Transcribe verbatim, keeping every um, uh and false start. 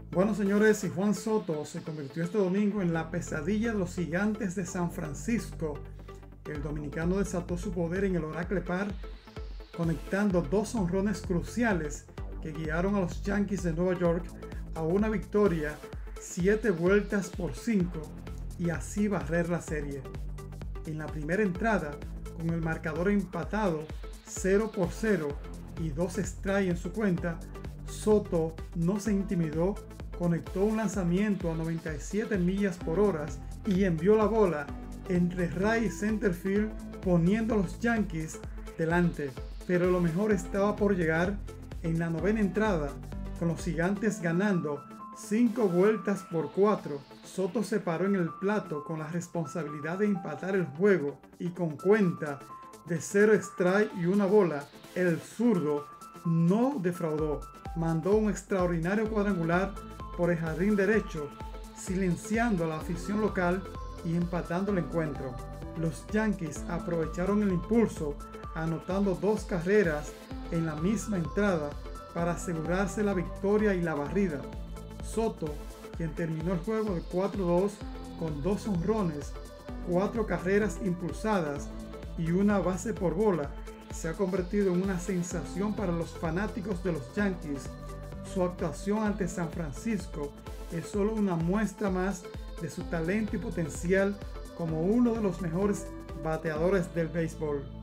Bueno, señores, y Juan Soto se convirtió este domingo en la pesadilla de los Gigantes de San Francisco. El dominicano desató su poder en el Oracle Park, conectando dos jonrones cruciales que guiaron a los Yankees de Nueva York a una victoria siete vueltas por cinco y así barrer la serie. En la primera entrada, con el marcador empatado cero por cero y dos strikes en su cuenta, Soto no se intimidó, conectó un lanzamiento a noventa y siete millas por hora y envió la bola entre right y center field, poniendo a los Yankees delante. Pero lo mejor estaba por llegar en la novena entrada, con los Gigantes ganando cinco vueltas por cuatro. Soto se paró en el plato con la responsabilidad de empatar el juego y con cuenta de cero strike y una bola, el zurdo no defraudó. Mandó un extraordinario cuadrangular por el jardín derecho, silenciando a la afición local y empatando el encuentro. Los Yankees aprovecharon el impulso, anotando dos carreras en la misma entrada para asegurarse la victoria y la barrida. Soto, quien terminó el juego de cuatro dos con dos jonrones, cuatro carreras impulsadas y una base por bola, se ha convertido en una sensación para los fanáticos de los Yankees. Su actuación ante San Francisco es solo una muestra más de su talento y potencial como uno de los mejores bateadores del béisbol.